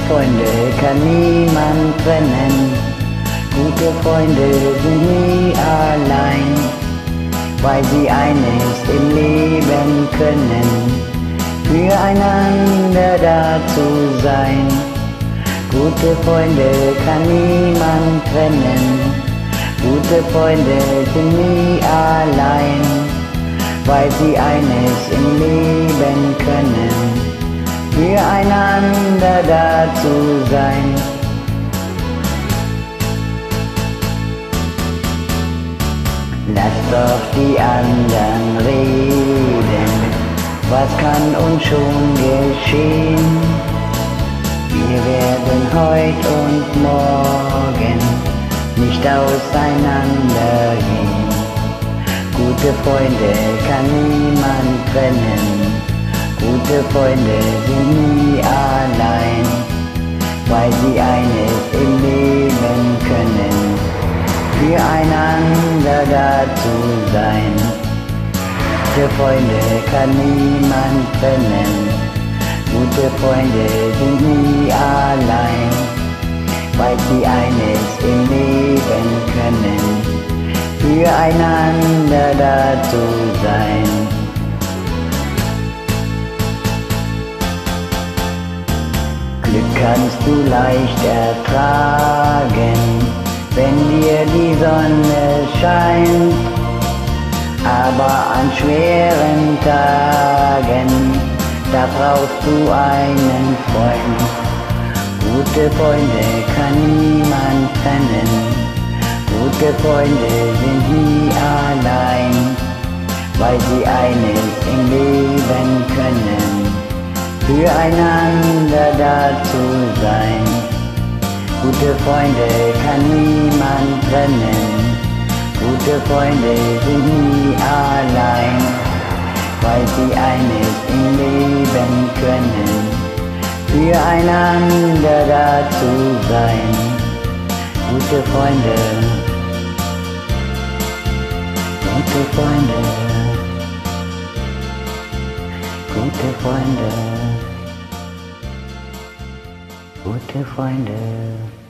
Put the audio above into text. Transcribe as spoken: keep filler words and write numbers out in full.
Freunde kann niemand trennen. Gute Freunde sind nie allein, weil sie eines im Leben können, füreinander da zu sein. Gute Freunde kann niemand trennen. Gute Freunde sind nie allein, weil sie eines im Leben können, füreinander da zu sein. Lass doch die anderen reden, was kann uns schon geschehen? Wir werden heut und morgen nicht auseinandergehen. Gute Freunde kann niemand trennen. Gute Freunde sind nie allein, weil sie eines im Leben können, füreinander da zu sein. Gute Freunde kann niemand trennen. Gute Freunde sind nie allein, weil sie eines im Leben können, füreinander da zu sein. Glück kannst du leicht ertragen, wenn dir die Sonne scheint, aber an schweren Tagen, da brauchst du einen Freund. Gute Freunde kann niemand trennen. Gute Freunde sind nie allein, weil sie eines im Leben können, füreinander da zu sein. Gute Freunde kann niemand trennen. Gute Freunde sind nie allein, weil sie eines im Leben können, füreinander da zu sein. Gute Freunde, gute Freunde, gute Freunde, gute Freunde.